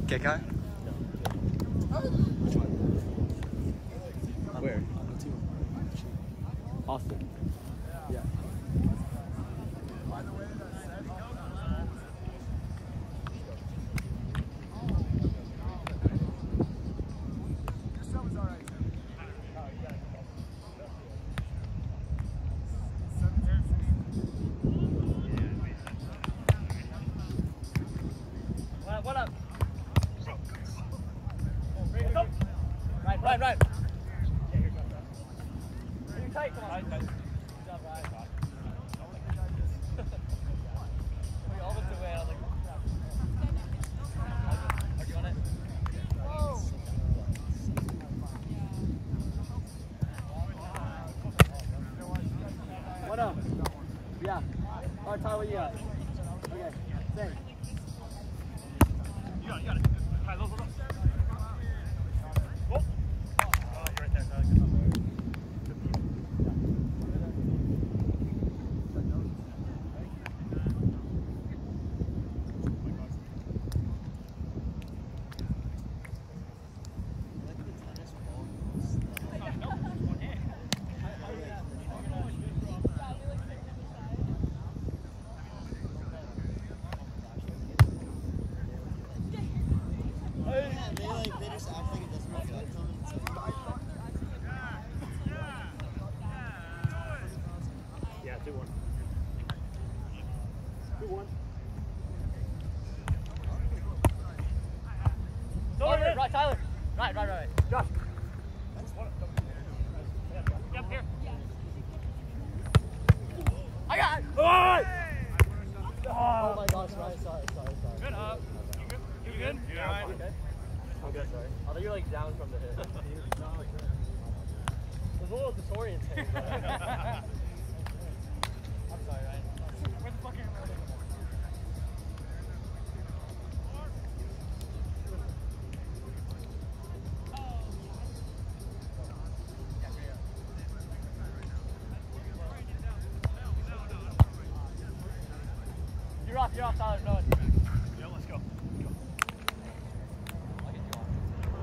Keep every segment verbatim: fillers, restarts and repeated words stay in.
Kick eye? Which one? Where? On the team. Austin. Yeah. What up? Right, right, right. You're tight, come on. Good job, Ryan. We all looked away, I was like, are you on it? What up? Yeah. All right, Tyler, what you got? Okay, same. You got it, you got it. All right, look, look, look. Oh. Oh, you're right there, Tyler. Good job. Right, Tyler. Right, right, right. Josh. Yep, here. I got it. Oh, oh my gosh, right, sorry, sorry, sorry. Good up. You good? You good? You all right? Okay. I'm good, sorry. I thought you were like down from the hit. It was a little disorienting. I'm sorry, Ryan. Where the fuck are you running? You're off, you're off, Tyler. No one. Yeah, let's go. Let's go. I'll get you off.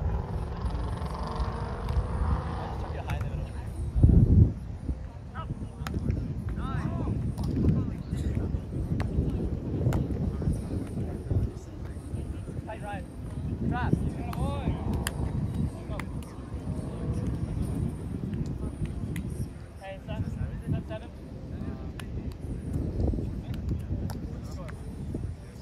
I'll just chuck you high in the middle. Tight, Ryan. Trap. Hey, seven. Seven, seven.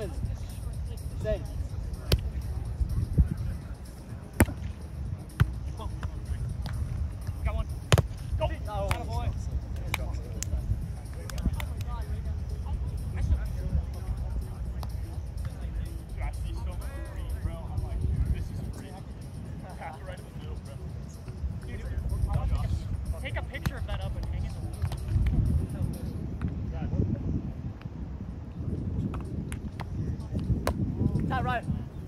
Evans. Stay. Got one. Go. Oh, Attaboy. Dude, I see so much green, bro. I'm like, dude, this is free. Half right in the middle, bro. Dude, I want to take a, take a picture of that up and hang it in the wall. Top right.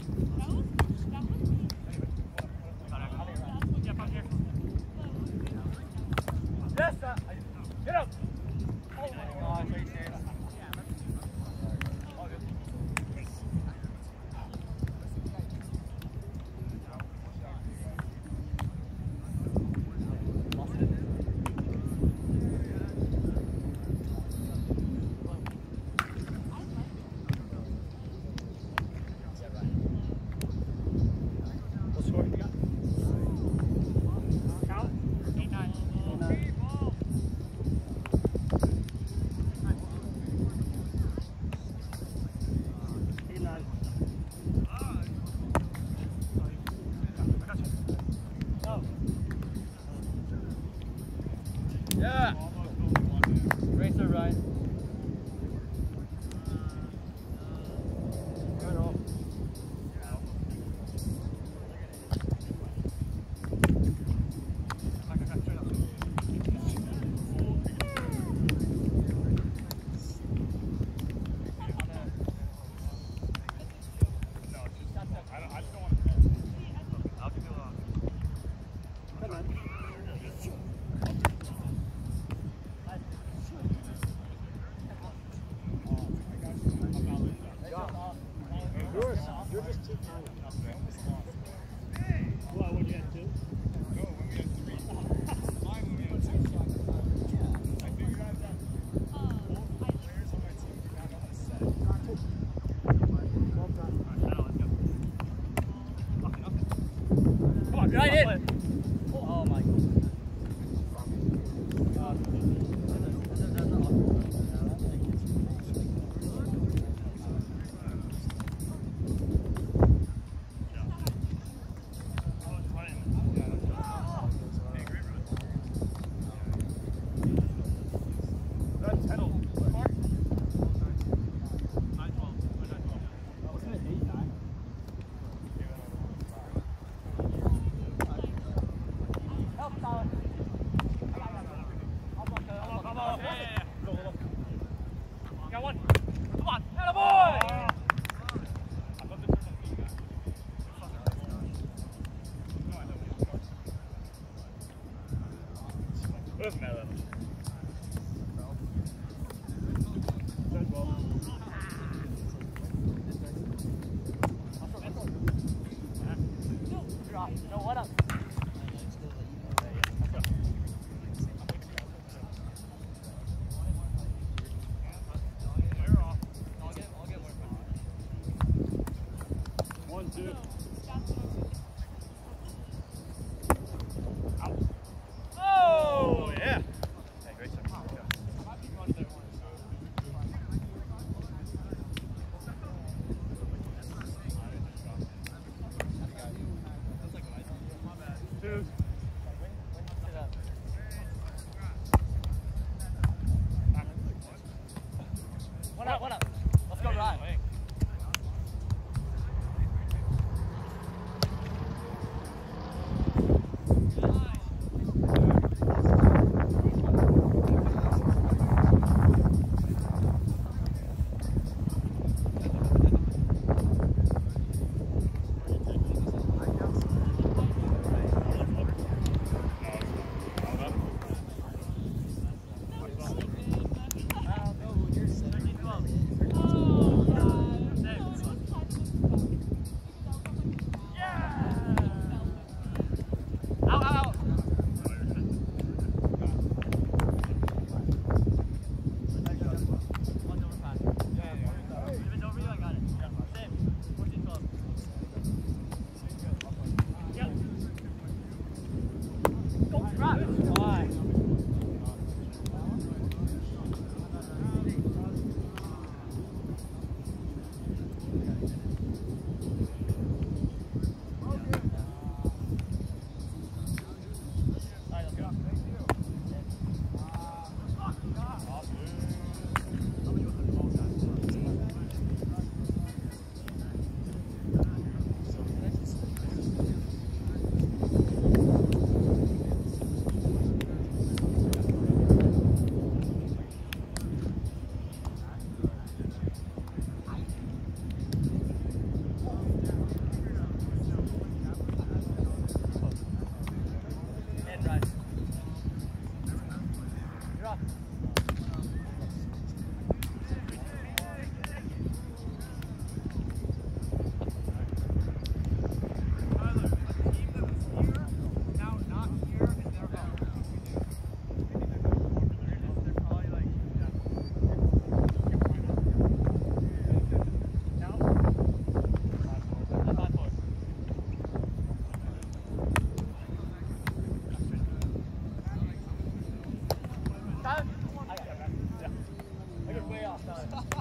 Yeah, from here. Yes, sir. Get up. Oh my gosh, are you serious? All good. What score you got? Count. Eight, nine. Eight, nine. Oh. Yeah. Racer right. Right off. Yours. You're just too tiny. What, when you had two? No, when we had three. Mine when we had two. I figured out that both players on my team do not know how to set. Come on, right in. Oh my God. Got one. Come on. Attaboy! Doesn't matter. No, what up? One, two. Oh, yeah. Hey, great stuff. Two. What up, what up? Let's go right. Yeah. I got it. Yeah. I get way off.